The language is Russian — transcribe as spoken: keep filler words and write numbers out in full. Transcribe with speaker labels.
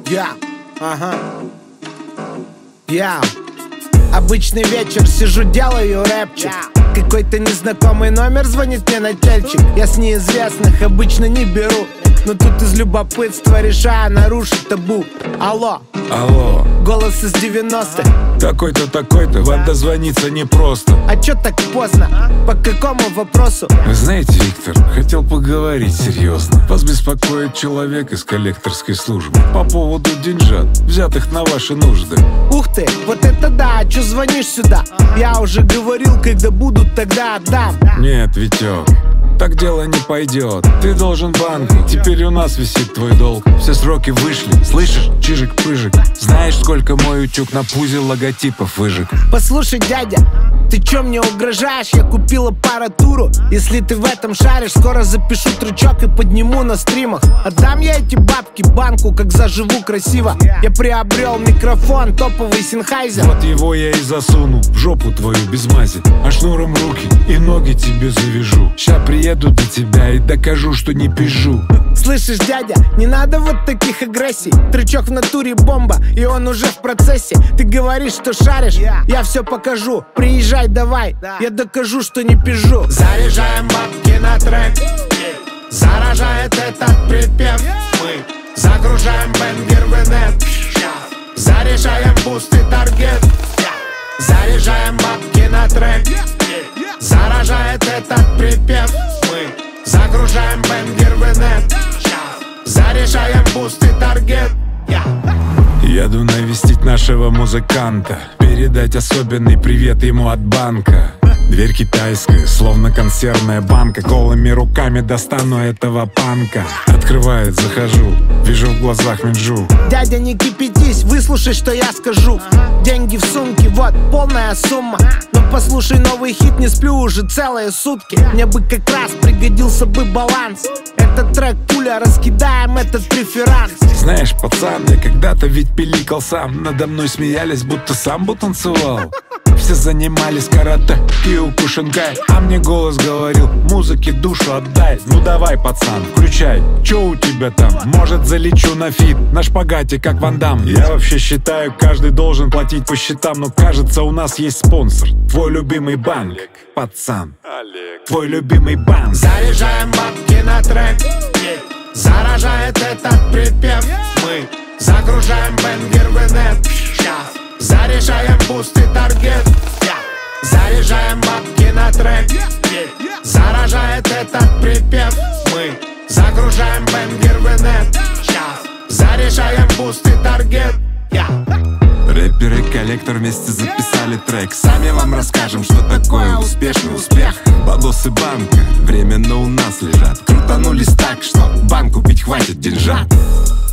Speaker 1: Я, ага. Я. Обычный вечер, сижу, делаю рэпчик. Какой-то незнакомый номер звонит мне на тельчик. Я с неизвестных обычно не беру, но тут из любопытства решаю нарушить табу. Алло.
Speaker 2: Алло.
Speaker 1: Голос из девяностых.
Speaker 2: Такой-то, такой-то, вам дозвониться непросто.
Speaker 1: А чё так поздно? По какому вопросу?
Speaker 2: Вы знаете, Виктор, хотел поговорить серьезно. Вас беспокоит человек из коллекторской службы по поводу деньжат, взятых на ваши нужды.
Speaker 1: Ух ты, вот это да, а чё звонишь сюда? Я уже говорил, когда будут, тогда отдам.
Speaker 2: Нет, Витек, так дело не пойдет. Ты должен банку, теперь у нас висит твой долг. Все сроки вышли, слышишь, чижик-пыжик. Знаешь, сколько мой утюг на пузе логотипов выжег?
Speaker 1: Послушай, дядя, ты чё мне угрожаешь? Я купил аппаратуру. Если ты в этом шаришь, скоро запишу трючок и подниму на стримах. Отдам я эти бабки банку, как заживу красиво. Я приобрел микрофон, топовый Sennheiser.
Speaker 2: Вот его я и засуну в жопу твою без мази, а шнуром руки и ноги тебе завяжу. Ща приеду до тебя и докажу, что не пизжу.
Speaker 1: Слышишь, дядя, не надо вот таких агрессий. Трючок в натуре бомба, и он уже в процессе. Ты говоришь, что шаришь, я все покажу. Приезжай давай, я докажу, что не пизжу. Заряжаем бабки на трек, заражает этот припев. Мы загружаем бенгер в инет, заряжаем буст и таргет. Заряжаем бабки на трек, заражает этот припев. Мы загружаем бенгер в инет, заряжаем буст и таргет.
Speaker 2: Еду навестить нашего музыканта, передать особенный привет ему от банка. Дверь китайская, словно консервная банка. Голыми руками достану этого панка. Открывает, захожу, вижу в глазах Минджу.
Speaker 1: Дядя, не кипятись, выслушай, что я скажу. Деньги в сумке, вот, полная сумма. Но послушай новый хит, не сплю уже целые сутки. Мне бы как раз пригодился бы баланс. Этот трек пуля, раскидаем этот преферанс.
Speaker 2: Знаешь, пацан, я когда-то ведь пиликал сам. Надо мной смеялись, будто самбо танцевал. Все занимались карате и укушенкай, а мне голос говорил: музыке душу отдай. Ну давай, пацан, включай, чё у тебя там? Может, залечу на фит, на шпагате, как Ван Дам. Я вообще считаю, каждый должен платить по счетам, но кажется, у нас есть спонсор. Твой любимый банк, пацан, твой любимый банк.
Speaker 1: Заряжаем бабки на трек, заражает этот припев. Мы загружаем бенгер в инет, заряжаем буст и таргет. Заряжаем бабки на трек, заражает этот припев. Мы загружаем бенгер в инет, заряжаем буст и таргет.
Speaker 3: Рэпер и коллектор вместе записали трек. Сами вам расскажем, что такое успешный успех. Бабосы банка временно у нас лежат. Крутанулись так, что банку пить хватит деньжат.